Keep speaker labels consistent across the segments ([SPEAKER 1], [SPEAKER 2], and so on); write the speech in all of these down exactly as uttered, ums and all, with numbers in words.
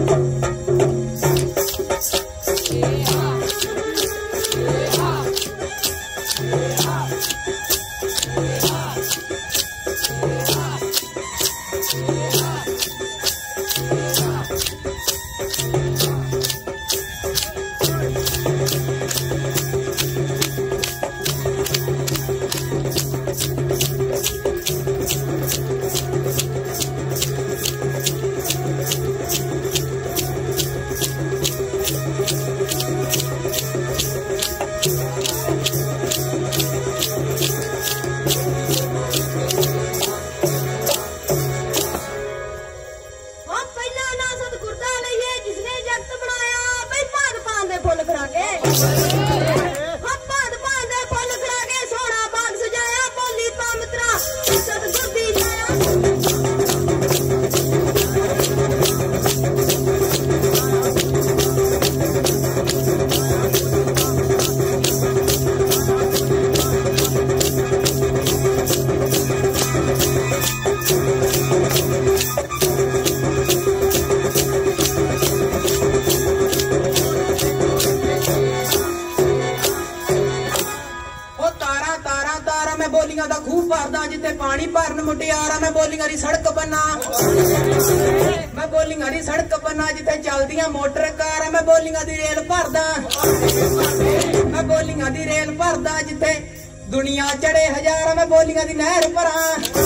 [SPEAKER 1] पानी भरन मुटियारा मैं बोलिंगा री सड़क बना मैं बोलिंगा री सड़क बना जिथे चलदियां मोटर कार मैं बोलिंगा दी रेल भरदा मैं बोलिंगा दी रेल भरदा जिथे दुनिया चढ़े हजारा मैं बोलिंगा दी नहर भरा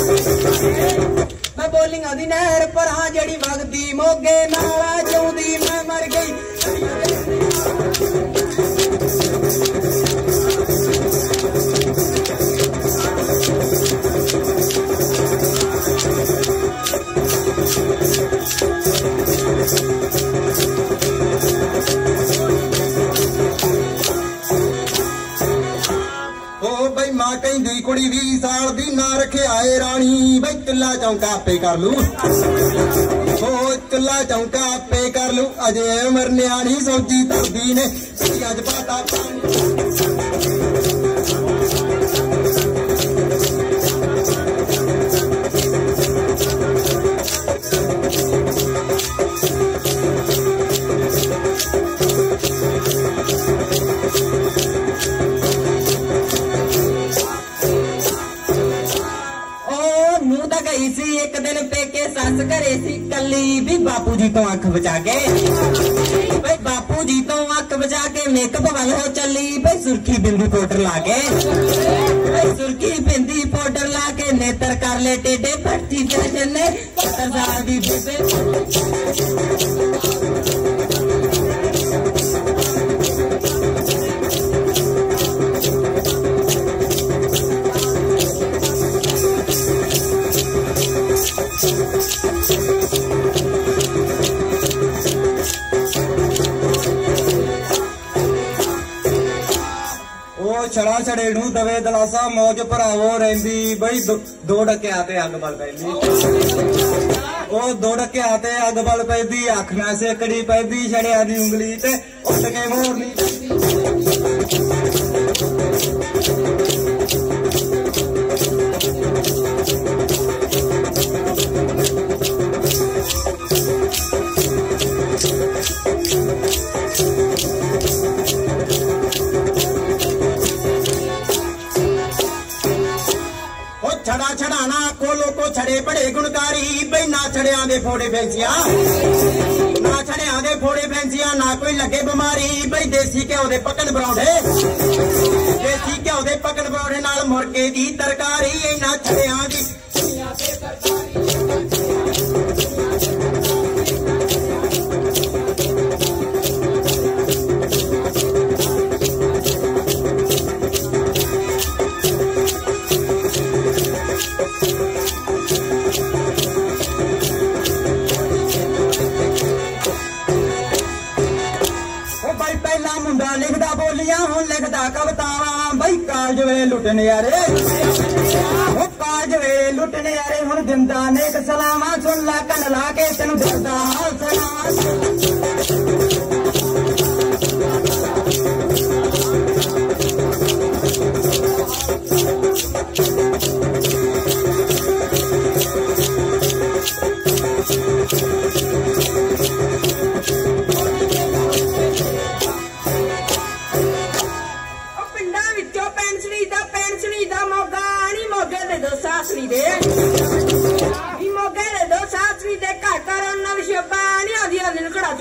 [SPEAKER 1] मैं बोलिंगा दी नहर भरा जड़ी वगदी मोगे नाला चौंदी मैं मर गई मां कहती कुड़ी भी साल दी ना रखे आए रानी बई चुला चौंका आपे कर लू ओ चुला चौंका आपे कर लू अजे उमर न्याणी सोची तरदी ने अज पाता एक दिन पेके सस घरे सी कली भी बापू जी तो अख बचा के भाई बापू जी तो अख बचा के मेकअप वाल हो चली भाई सुर्खी बिंदी पाउडर ला के भाई सुर्खी बिंदी पाउडर ला के नेत्र कर ले टेढ़े भट्टी फैशन ने सत्तर साल दी छड़ा छड़ेड़ू दवे दलासा मौज भरावो रहिंदी बई दो डके आते अग बल पैंदी ओ दो डके आते अग बल पैंदी अख ना सेकड़ी पैंदी छड़िया दी उंगली ते उठ के मोरनी छड़ा छड़ाना कोलो को छड़े बड़े गुणकारी बई ना छड़िया दे फोड़े फैंसिया ना छड़िया दे फोड़े फैंसिया ना कोई लगे बीमारी बई देसी घ्यो दे पकड़ परौंठे देसी घ्यो दे पकड़ परौंठे नाल मुर्गे दी तरकारी इन्हां छड़िया दी मुंडा लिखदा बोलियां हुण लिखदा कवितावां बई कालज वे लुट नजारे ओ कालज वे लुट नजारे हुण दिंदा नेक सलामां सुन ला कन ला के तैनूं दसदा हाल सलामां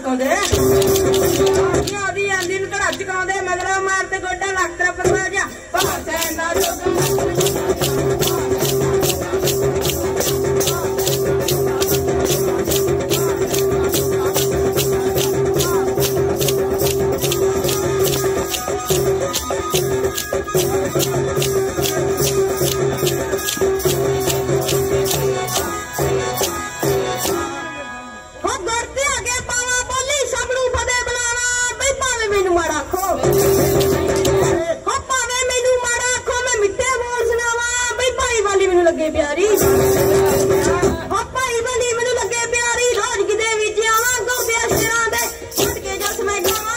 [SPEAKER 2] ਪਾਉਂਦੇ ਆਦੀ ਆਂਦੀ ਨੂੰ ਘੜਾ ਚਕਾਉਂਦੇ ਮਗਰੋਂ ਮਾਰਦੇ ਗੋਡਾ ਲੱਖ ਤਰਾ ਪਰਵਾ ਜਾ ਪਾਸੇ ਨਾ प्यारी हो भाई बनी मैनू लगे प्यारी रोज किते विच आवां गोबे सिरां दे छुट के जस मैं गावां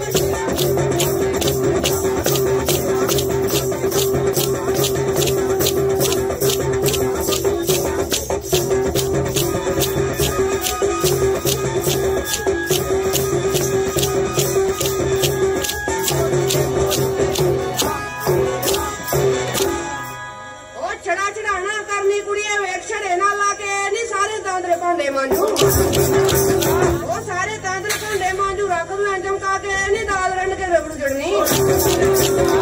[SPEAKER 2] मांजू वो सारे तांदरे भांडे मांजू रख दूं चमका के नहीं दाल रंड के रबड़ू चढ़नी